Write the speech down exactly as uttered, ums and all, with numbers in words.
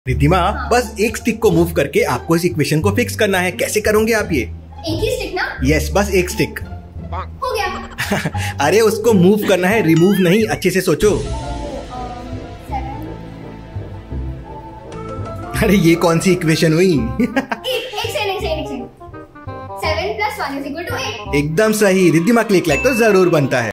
रिद्धिमा, हाँ। बस एक स्टिक को मूव करके आपको इस इक्वेशन को फिक्स करना है। कैसे करोगे आप ये? एक ही स्टिक ना? यस, बस एक स्टिक। हो गया। अरे उसको मूव करना है, रिमूव नहीं। अच्छे से सोचो। अरे ये कौन सी इक्वेशन हुई? एक एक सेकंड एक सेकंड एक second. Seven plus one is equal to eight. एकदम सही। रिद्धिमा क्लिक लाइक तो जरूर बनता है।